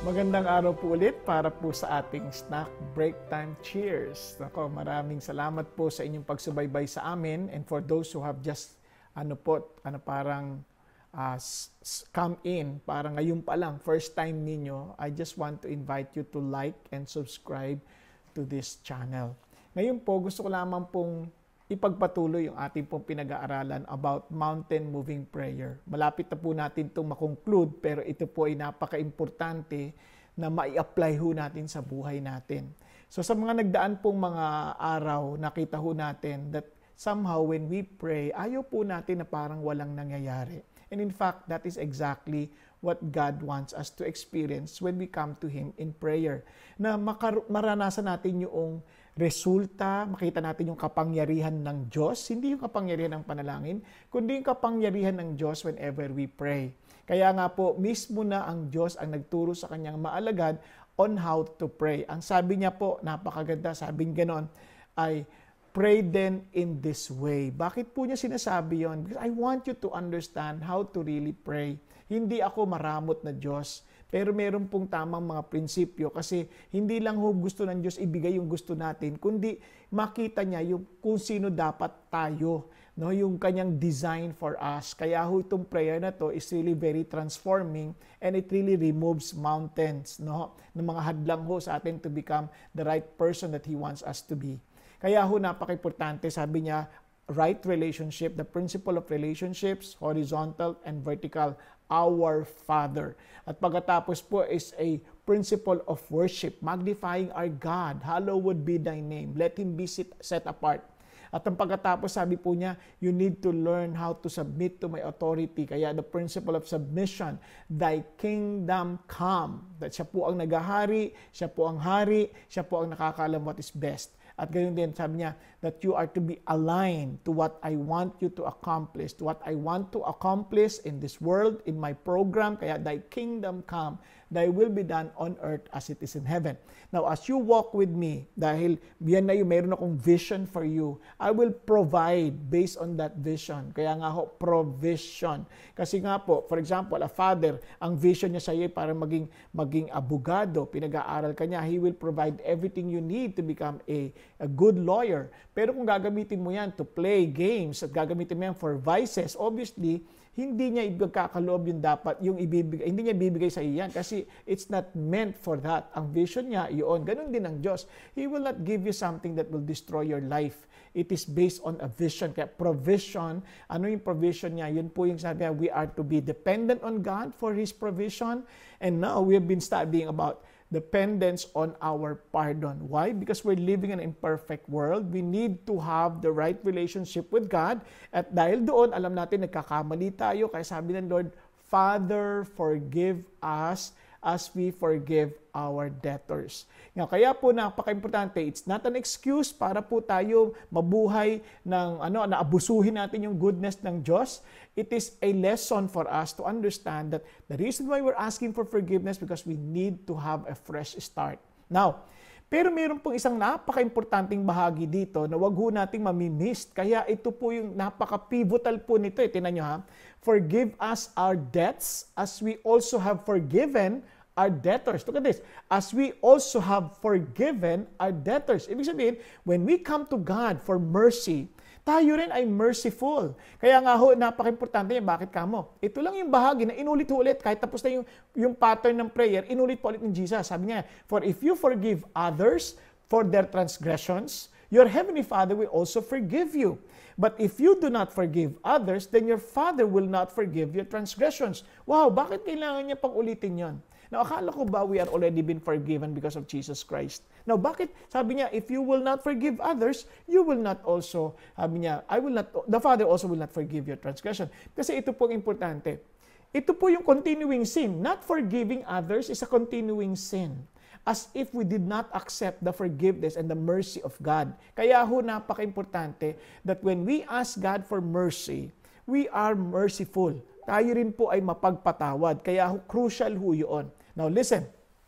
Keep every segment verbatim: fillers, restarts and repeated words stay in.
Magandang araw po ulit para po sa ating snack break time cheers. Nako, maraming salamat po sa inyong pagsubaybay sa amin, and for those who have just ano po, ano parang uh, come in, para ngayon pa lang, first time ninyo, I just want to invite you to like and subscribe to this channel. Ngayon po, gusto ko lamang pong ipagpatuloy yung ating pong pinag-aaralan about mountain moving prayer. Malapit na po natin itong makonclude, pero ito po ay napaka-importante na mai-apply ho natin sa buhay natin. So sa mga nagdaan pong mga araw, nakita ho natin that somehow when we pray, ayaw po natin na parang walang nangyayari. And in fact, that is exactly what God wants us to experience when we come to Him in prayer. Na makar- maranasan natin yung resulta, makita natin yung kapangyarihan ng Diyos, hindi yung kapangyarihan ng panalangin, kundi yung kapangyarihan ng Diyos whenever we pray. Kaya nga po, mismo na ang Diyos ang nagturo sa kanyang maalagad on how to pray. Ang sabi niya po, napakaganda, sabing ganon, ay pray then in this way. Bakit po niya sinasabi yon? Because I want you to understand how to really pray. Hindi ako maramot na Diyos, pero meron pong tamang mga prinsipyo kasi hindi lang ho gusto ng Diyos ibigay yung gusto natin, kundi makita niya yung kung sino dapat tayo, no? Yung kanyang design for us. Kaya ho itong prayer na to is really very transforming, and it really removes mountains, no? Ng mga hadlang ho sa atin to become the right person that He wants us to be. Kaya ho napaka-importante, sabi niya, right relationship, the principle of relationships, horizontal and vertical, our Father. At pagkatapos po is a principle of worship, magnifying our God. Hallowed be thy name. Let Him be set apart. At ang pagkatapos, sabi po niya, you need to learn how to submit to my authority. Kaya the principle of submission, thy kingdom come. That siya po ang naghahari, siya po ang hari, siya po ang nakakaalam what is best. At ganoon din, sabi niya, that you are to be aligned to what I want you to accomplish, to what I want to accomplish in this world, in my program. Kaya, thy kingdom come, thy will be done on earth as it is in heaven. Now, as you walk with me, dahil yan na yung meron akong vision for you, I will provide based on that vision. Kaya nga ho, provision. Kasi nga po, for example, a father, ang vision niya sa iyo para maging, maging abogado, pinag-aaral ka niya, he will provide everything you need to become a, a good lawyer. Pero kung gagamitin mo yan to play games at gagamitin mo yan for vices, obviously, hindi niya ibigkakaloob yung dapat, yung ibibigay, hindi niya bibigay sa iyo yan kasi it's not meant for that. Ang vision niya, yun. Ganun din ang Diyos. He will not give you something that will destroy your life. It is based on a vision. Kaya provision, ano yung provision niya? Yun po yung sabi niya, we are to be dependent on God for His provision. And now, we have been studying about dependence on our pardon. Why? Because we're living in an imperfect world. We need to have the right relationship with God. At dahil doon, alam natin, nagkakamali tayo. Kaya sabi ng Lord, Father, forgive us as we forgive our debtors. Nga, kaya po napaka-importante, it's not an excuse para po tayo mabuhay ng ano, naabusuhin natin yung goodness ng Diyos. It is a lesson for us to understand that the reason why we're asking for forgiveness because we need to have a fresh start. Now, pero mayroon pong isang napaka-importanting bahagi dito na wag ho nating mamimiss. Kaya ito po yung napaka-pivotal po nito. Eh. Tingnan nyo ha. Forgive us our debts as we also have forgiven our debtors. Look at this. As we also have forgiven our debtors. Ibig sabihin, when we come to God for mercy, tayo rin ay merciful. Kaya nga ho, napaka-importante niya, bakit kamo? Ito lang yung bahagi na inulit-ulit, kahit tapos na yung, yung pattern ng prayer, inulit pa ulit ng Jesus. Sabi niya, for if you forgive others for their transgressions, your heavenly Father will also forgive you. But if you do not forgive others, then your Father will not forgive your transgressions. Wow, bakit kailangan niya pang ulitin yon? Now, akala ko ba we are already been forgiven because of Jesus Christ? Now, bakit? Sabi niya, if you will not forgive others, you will not also, sabi niya, I will not, the Father also will not forgive your transgression. Kasi ito po ang importante. Ito po yung continuing sin. Not forgiving others is a continuing sin. As if we did not accept the forgiveness and the mercy of God. Kaya ho, napaka-importante that when we ask God for mercy, we are merciful. Tayo rin po ay mapagpatawad. Kaya ho, crucial ho yun. Now listen,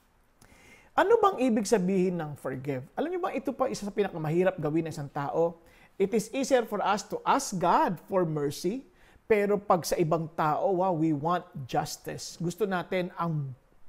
ano bang ibig sabihin ng forgive? Alam niyo ba, ito pa isa sa pinakamahirap gawin ng isang tao. It is easier for us to ask God for mercy, pero pag sa ibang tao, wow, we want justice. Gusto natin ang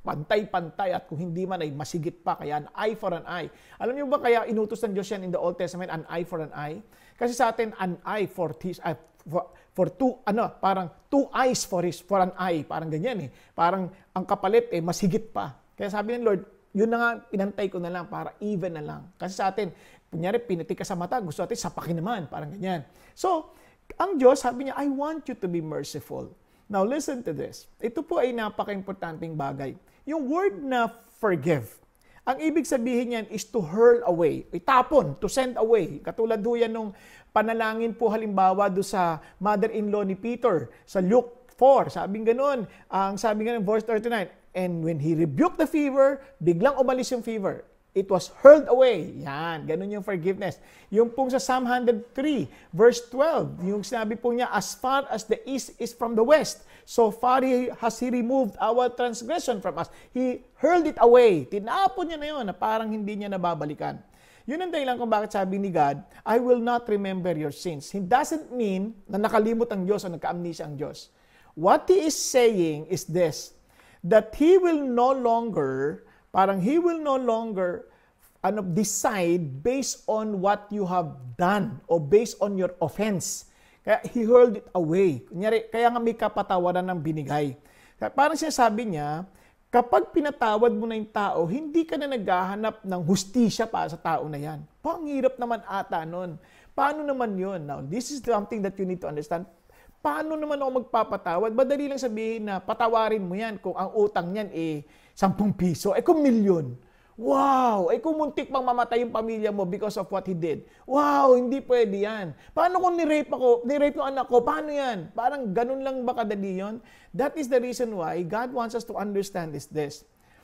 pantay-pantay at kung hindi man ay masigit pa, kaya an eye for an eye. Alam niyo ba kaya inutos ng Diyos yan in the Old Testament, an eye for an eye? Kasi sa atin, an eye for, his, uh, for, for two, ano, parang two eyes for his, for an eye. Parang ganyan eh. Parang ang kapalit eh, masigit pa. Kaya sabi ng Lord, yun na nga, pinantay ko na lang para even na lang. Kasi sa atin, kunyari, pinati ka sa mata, gusto natin sapakin naman. Parang ganyan. So, ang Diyos, sabi niya, I want you to be merciful. Now, listen to this. Ito po ay napaka-importanting bagay. Yung word na forgive, ang ibig sabihin niyan is to hurl away, itapon, to send away. Katulad do yan nung panalangin po halimbawa do sa mother-in-law ni Peter, sa Luke four, sabing ganun, ang sabi nga ng verse thirty-nine, and when he rebuked the fever, biglang umalis yung fever. It was hurled away. Yan, ganun yung forgiveness. Yung pong sa Psalm one oh three, verse twelve, yung sinabi po niya, as far as the east is from the west, so far he, has he removed our transgression from us. He hurled it away. Tinapon niya na yun, na parang hindi niya nababalikan. Yun ang dahilan kung bakit sabi ni God, I will not remember your sins. It doesn't mean na nakalimot ang Diyos o nagka-amnesia ang Diyos. What He is saying is this, that He will no longer Parang He will no longer ano, decide based on what you have done or based on your offense. Kaya He hurled it away. Kunyari, kaya nga may kapatawaran ng binigay. Kaya parang sinasabi niya, kapag pinatawad mo na yung tao, hindi ka na naghahanap ng hustisya para sa tao na yan. Panghirap naman ata nun. Paano naman yun? Now, this is something that you need to understand. Paano naman ako magpapatawad? Madali lang sabihin na patawarin mo yan kung ang utang niyan eh sampung piso, eh kung milyon. Wow! Eh kung muntik pang mamatay yung pamilya mo because of what he did. Wow! Hindi pwede yan. Paano kung ni-rape ako, ni-rape ng anak ko, paano yan? Parang ganun lang ba kadali yun? That is the reason why God wants us to understand is this.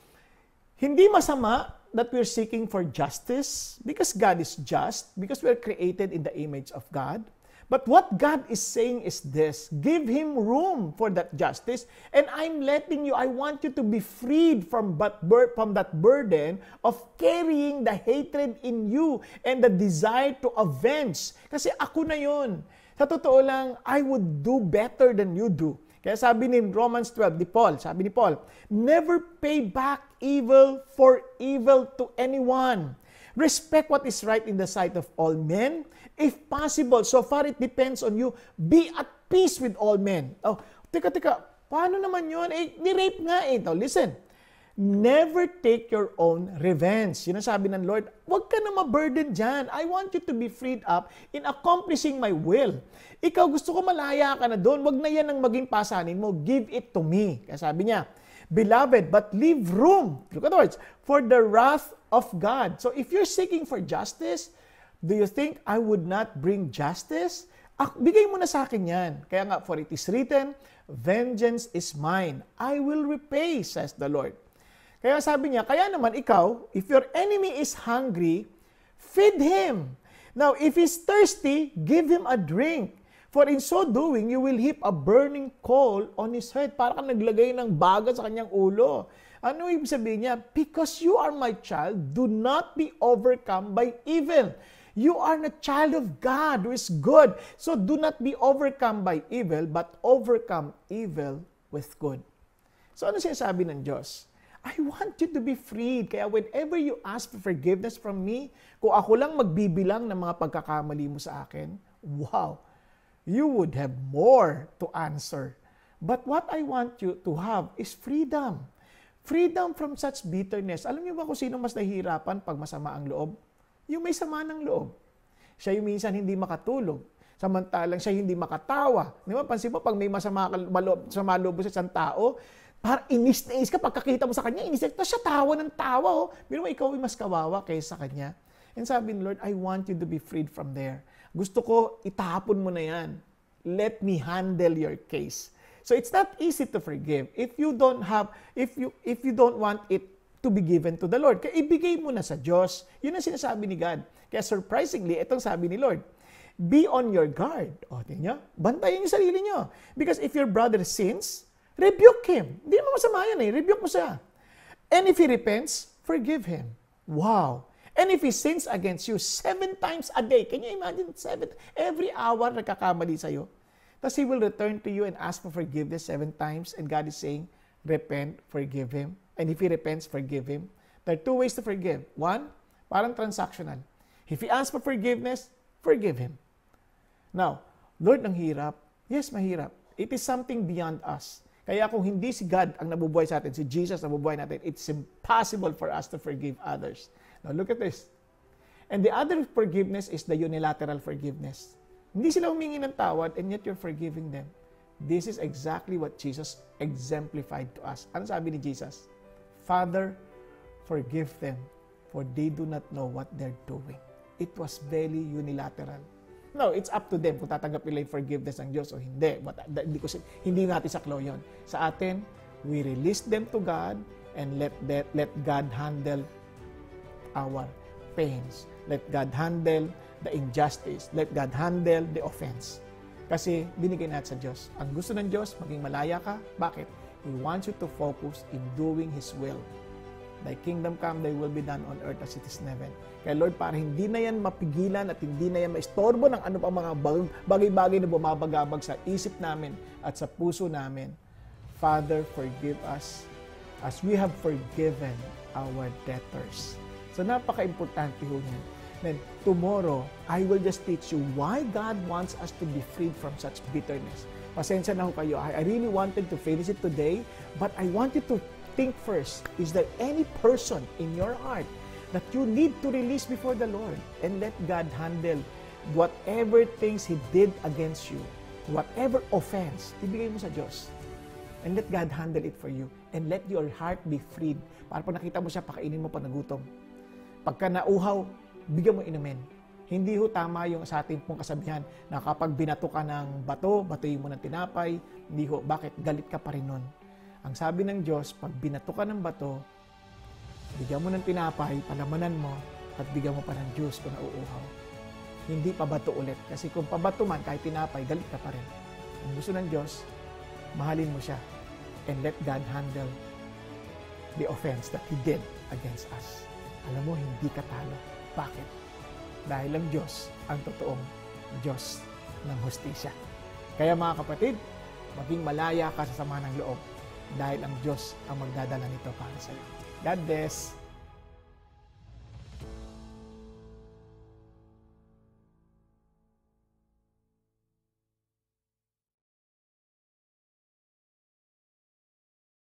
Hindi masama that we're seeking for justice because God is just, because we're created in the image of God. But what God is saying is this, give Him room for that justice, and I'm letting you, I want you to be freed from that, bur- from that burden of carrying the hatred in you and the desire to avenge. Kasi ako na yun. Sa totoo lang, I would do better than you do. Kaya sabi ni Romans twelve, ni Paul, sabi ni Paul, never pay back evil for evil to anyone. Respect what is right in the sight of all men. If possible, so far it depends on you, be at peace with all men. Oh, teka, teka, paano naman yun? Eh, ni-rape nga eh. Now, listen, never take your own revenge. Yun ang sabi ng Lord, huwag ka na ma-burden dyan. I want you to be freed up in accomplishing my will. Ikaw, gusto ko malaya ka na doon. Huwag na yan ang maging pasanin mo. Give it to me. Kaya sabi niya, Beloved, but leave room, look at the words, for the wrath of God. So if you're seeking for justice, do you think I would not bring justice? Ah, bigay mo na sa akin yan. Kaya nga, for it is written, vengeance is mine. I will repay, says the Lord. Kaya sabi niya, kaya naman ikaw, if your enemy is hungry, feed him. Now, if he's thirsty, give him a drink. For in so doing, you will heap a burning coal on his head. Para kang naglagay ng baga sa kanyang ulo. Ano ibig sabihin niya? Because you are my child, do not be overcome by evil. You are a child of God who is good. So do not be overcome by evil, but overcome evil with good. So ano sinasabi ng Diyos? I want you to be freed. Kaya whenever you ask for forgiveness from me, kung ako lang magbibilang ng mga pagkakamali mo sa akin, wow, you would have more to answer. But what I want you to have is freedom. Freedom from such bitterness. Alam niyo ba kung sino mas nahihirapan pag masama ang loob? Yung may sama ng loob. Siya yung minsan hindi makatulog. Samantalang siya hindi makatawa. Di ba? Pansin mo, pag may masama sa loob sa isang tao, parang inis na inis ka. Pagkakita mo sa kanya, inis na siya tawa ng tawa. Oh. Pero ikaw ay mas kawawa kaysa sa kanya. And sabi ni Lord, I want you to be freed from there. Gusto ko, itapon mo na yan. Let me handle your case. So it's not easy to forgive if you don't have, if you if you don't want it to be given to the Lord. Kaya ibigay mo na sa Diyos. Yun ang sinasabi ni God. Kaya surprisingly, itong sabi ni Lord, be on your guard. O, tingnan nyo, bantayan yung sarili nyo. Because if your brother sins, rebuke him. Hindi naman masama yan eh. Rebuke mo siya. And if he repents, forgive him. Wow. And if he sins against you seven times a day, can you imagine seven? Every hour nagkakamali sa'yo. Tapos he will return to you and ask for forgiveness seven times. And God is saying, repent, forgive him. And if he repents, forgive him. There are two ways to forgive. One, parang transactional. If he asks for forgiveness, forgive him. Now, Lord, ang hirap. Yes, mahirap. It is something beyond us. Kaya kung hindi si God ang nabubuhay sa atin, si Jesus ang nabubuhay natin, it's impossible for us to forgive others. Now, look at this. And the other forgiveness is the unilateral forgiveness. Hindi sila humingi ng tawad and yet you're forgiving them. This is exactly what Jesus exemplified to us. Ano sabi ni Jesus? Father, forgive them, for they do not know what they're doing. It was very unilateral. No, it's up to them kung tatanggap nila yung forgiveness ng Diyos o hindi. But, hindi, ko, hindi natin saklo yun. Sa atin, we release them to God and let, that, let God handle our pains. Let God handle the injustice. Let God handle the offense. Kasi binigay natin sa Diyos. Ang gusto ng Diyos, maging malaya ka. Bakit? He wants you to focus in doing His will. Thy kingdom come, thy will be done on earth as it is in heaven. Kaya Lord, para hindi na yan mapigilan at hindi na yan maistorbo ng ano pang mga bagay-bagay na bumabagabag sa isip namin at sa puso namin. Father, forgive us as we have forgiven our debtors. So napaka-importante ho niyan. Then tomorrow, I will just teach you why God wants us to be freed from such bitterness. Pasensya na ho kayo. I really wanted to finish it today, but I want you to think first, is there any person in your heart that you need to release before the Lord and let God handle whatever things He did against you, whatever offense, ibigay mo sa Diyos. And let God handle it for you. And let your heart be freed. Para pag nakita mo siya, pakainin mo pa nagutom. Pagka nauhaw, bigyan mo inumin. Hindi ho tama yung sa ating pong kasabihan na kapag binato ka ng bato, batuin mo ng tinapay. Hindi ho. Bakit? Galit ka pa rin nun. Ang sabi ng Diyos, pag binato ka ng bato, bigyan mo ng tinapay, palamanan mo, at bigyan mo pa ng juice kung nauuhaw. Hindi pabato ulit. Kasi kung pabato man, kahit tinapay, galit ka pa rin. Ang gusto ng Diyos, mahalin mo siya. And let God handle the offense that He did against us. Alam mo, hindi ka talo. Bakit? Dahil ang Diyos ang totoong Diyos ng hustisya. Kaya mga kapatid, maging malaya ka sa sama ng loob dahil ang Diyos ang magdadala nito para sa iyo. God bless.